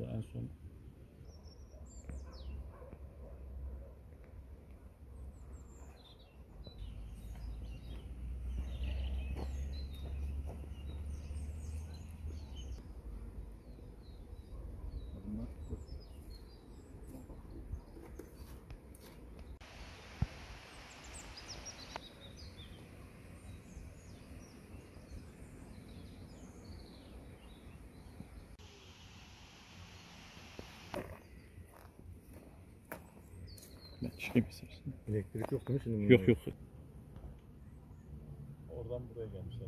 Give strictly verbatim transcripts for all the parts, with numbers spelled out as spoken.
Burada en son çıkayım istersen. Elektrik yok değil mi şimdi? Yok yok. Oradan buraya gelmişler.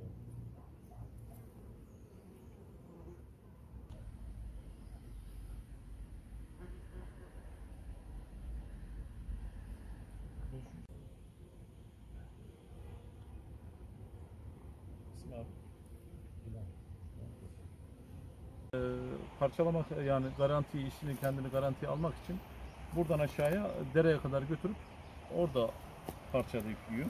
Ee, parçalamak yani garanti işini kendini garantiye almak için buradan aşağıya dereye kadar götürüp orada parçalayıp yiyor.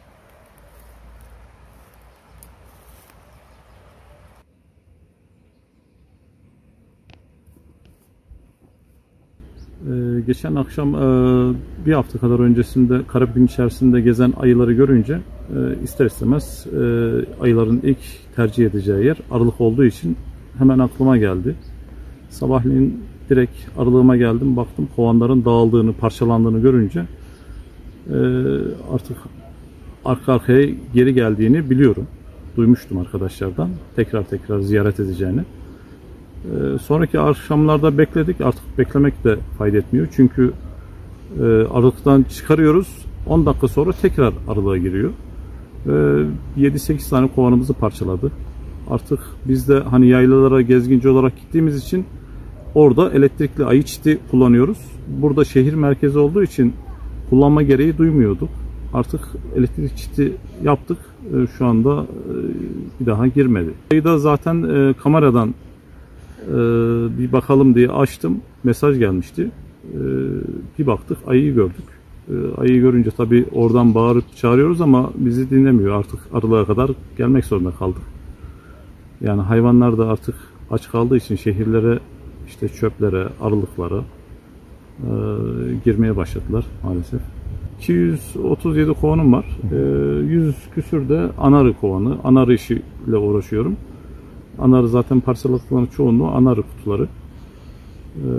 Ee, geçen akşam e, bir hafta kadar öncesinde Karabük'ün içerisinde gezen ayıları görünce e, ister istemez e, ayıların ilk tercih edeceği yer arılık olduğu için hemen aklıma geldi. Sabahleyin direkt arılığıma geldim, baktım kovanların dağıldığını, parçalandığını görünce e, artık arka arkaya geri geldiğini biliyorum. Duymuştum arkadaşlardan tekrar tekrar ziyaret edeceğini. E, sonraki akşamlarda bekledik. Artık beklemek de fayda etmiyor. Çünkü e, arılıktan çıkarıyoruz. on dakika sonra tekrar arılığa giriyor. E, yedi sekiz tane kovanımızı parçaladı. Artık biz de hani yaylalara gezginci olarak gittiğimiz için orada elektrikli ayı çiti kullanıyoruz. Burada şehir merkezi olduğu için kullanma gereği duymuyorduk. Artık elektrik çiti yaptık. Şu anda bir daha girmedi. Ayı da zaten kameradan bir bakalım diye açtım. Mesaj gelmişti. Bir baktık ayıyı gördük. Ayıyı görünce tabii oradan bağırıp çağırıyoruz ama bizi dinlemiyor. Artık arılığa kadar gelmek zorunda kaldık. Yani hayvanlar da artık aç kaldığı için şehirlere, işte çöplere, arılıklara e, girmeye başladılar maalesef. iki yüz otuz yedi kovanım var. E, yüz küsür de anarı kovanı. Anarı işiyle uğraşıyorum. Anarı zaten parçaladıkların çoğunluğu anarı kutuları. E,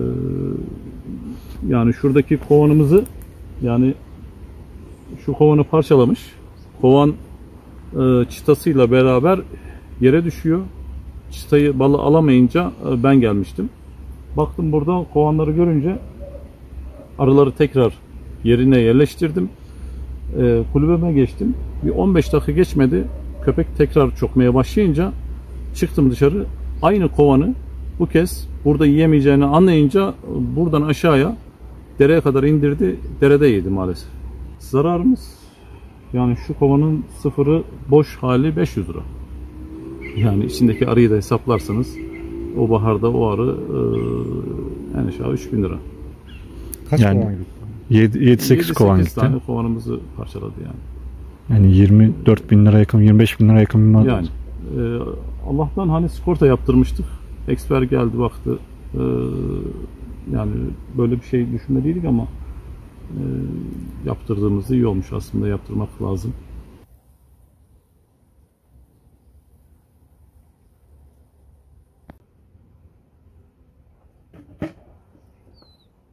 yani şuradaki kovanımızı, yani şu kovanı parçalamış. Kovan e, çıtasıyla beraber yere düşüyor. Çıtayı balı alamayınca ben gelmiştim. Baktım burada kovanları görünce arıları tekrar yerine yerleştirdim. E, kulübeme geçtim. Bir on beş dakika geçmedi. Köpek tekrar çokmaya başlayınca çıktım dışarı. Aynı kovanı bu kez burada yiyemeyeceğini anlayınca buradan aşağıya dereye kadar indirdi. Derede yedi maalesef. Zararımız, yani şu kovanın sıfırı boş hali beş yüz lira. Yani içindeki arıyı da hesaplarsanız o baharda o arı e, en aşağı üç bin lira. Kaç yani kovan gitti? yedi sekiz kovan gitti. tane kovanımızı parçaladı yani. Yani yirmi dört bin lira yakın, yirmi beş bin lira yakın bir mal. Yani e, Allah'tan hani sigorta yaptırmıştık. Eksper geldi baktı. E, yani böyle bir şey düşünmediydik ama e, yaptırdığımızda iyi olmuş, aslında yaptırmak lazım.